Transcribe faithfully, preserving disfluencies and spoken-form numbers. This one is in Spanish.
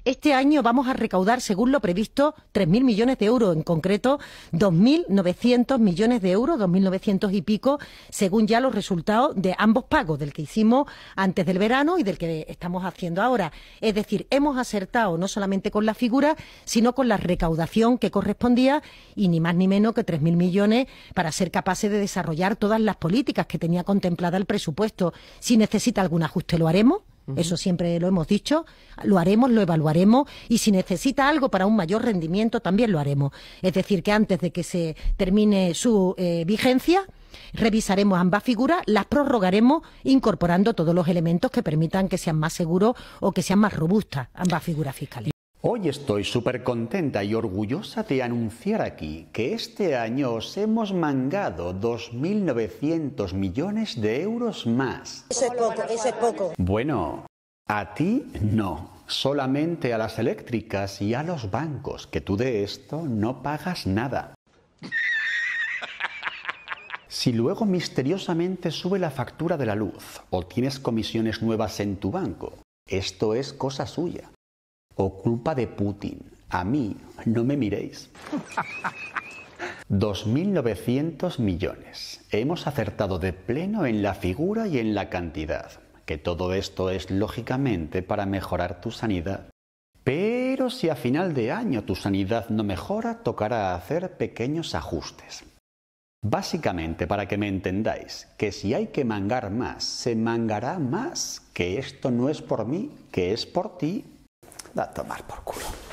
Este año vamos a recaudar, según lo previsto, tres mil millones de euros, en concreto dos mil novecientos millones de euros, dos mil novecientos y pico, según ya los resultados de ambos pagos, del que hicimos antes del verano y del que estamos haciendo ahora. Es decir, hemos acertado no solamente con la figura, sino con la recaudación que correspondía y ni más ni menos que tres mil millones para ser capaces de desarrollar todas las políticas que tenía contemplada el presupuesto. Si necesita algún ajuste, lo haremos. Eso siempre lo hemos dicho, lo haremos, lo evaluaremos y si necesita algo para un mayor rendimiento también lo haremos. Es decir, que antes de que se termine su eh, vigencia, revisaremos ambas figuras, las prorrogaremos incorporando todos los elementos que permitan que sean más seguros o que sean más robustas ambas figuras fiscales. Hoy estoy súper contenta y orgullosa de anunciar aquí que este año os hemos mangado dos mil novecientos millones de euros más. Eso es poco, eso es poco. Bueno, a ti no, solamente a las eléctricas y a los bancos, que tú de esto no pagas nada. Si luego misteriosamente sube la factura de la luz o tienes comisiones nuevas en tu banco, esto es cosa suya. O culpa de Putin. A mí no me miréis. dos mil novecientos millones. Hemos acertado de pleno en la figura y en la cantidad. Que todo esto es lógicamente para mejorar tu sanidad. Pero si a final de año tu sanidad no mejora, tocará hacer pequeños ajustes. Básicamente, para que me entendáis, que si hay que mangar más, se mangará más. Que esto no es por mí, que es por ti. Da a tomar por culo.